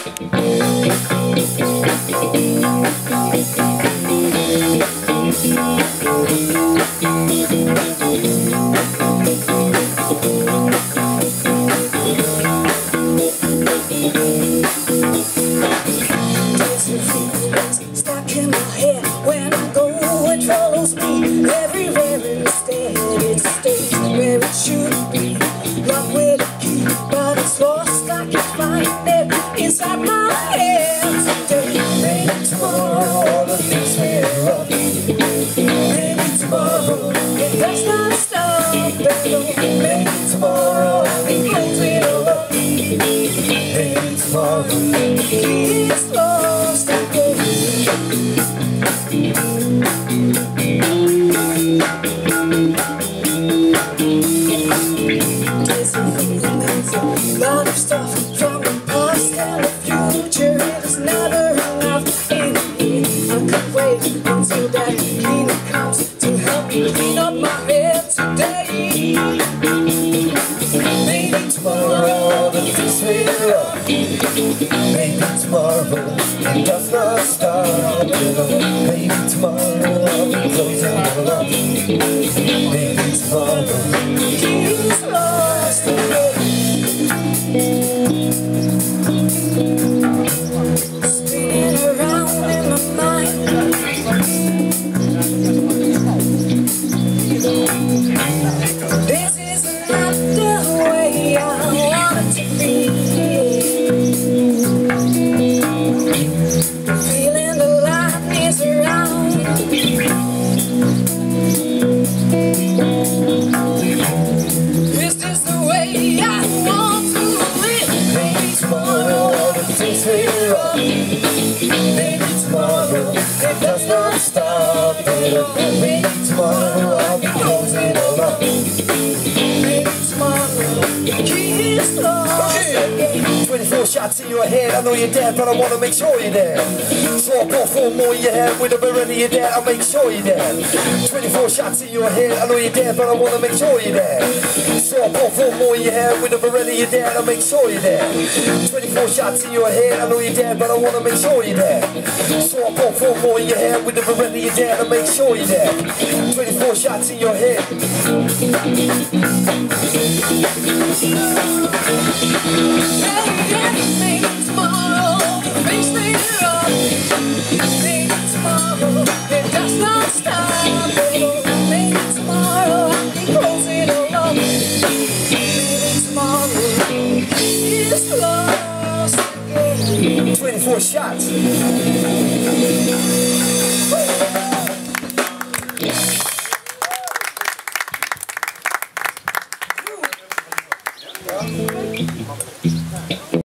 Stuck in my head when I go, it follows me everywhere. Instead it stays where it should be, locked with a key, but it's lost. I can find it inside my head. Today, maybe tomorrow, all the things we're up. Maybe tomorrow, it does not stop. Maybe tomorrow, I'll be closing all up. Maybe tomorrow, it's lost again. A lot of stuff from the past and the future, it is never enough. In the end, I could wait until that cleaner comes to help me clean up my head today. Maybe tomorrow all the things we're up. Maybe tomorrow it does not stop. Maybe tomorrow I'll be closing all up. Maybe tomorrow he's lost again. Spinning around in my mind, this is not the way I want it to be. Feeling the lightness around. Is this the way I want to live? Maybe tomorrow all the things we're up. Maybe tomorrow it does not stop. Maybe tomorrow I'll be closing all up. Maybe tomorrow he's lost again. 24 shots in your head, I know you're dead, but I wanna make sure you're there. So I pour 4 more in your head, with a Beretta you're dead, I'll make sure you're there. 24 shots in your head, I know you're dead, but I wanna make sure you're there. So I pour 4 more in your head, with a Beretta you're dead, I'll make sure you're there. 24 shots in your head, I know you're dead, but I wanna make sure you're there. So I pour 4 more in your head, with a Beretta you're dead, I'll make sure you're there. 24 shots in your head. Maybe tomorrow the things we're up. Maybe tomorrow it does not stop. Maybe tomorrow I'll be closing all up. Maybe tomorrow is lost again. 24 shots.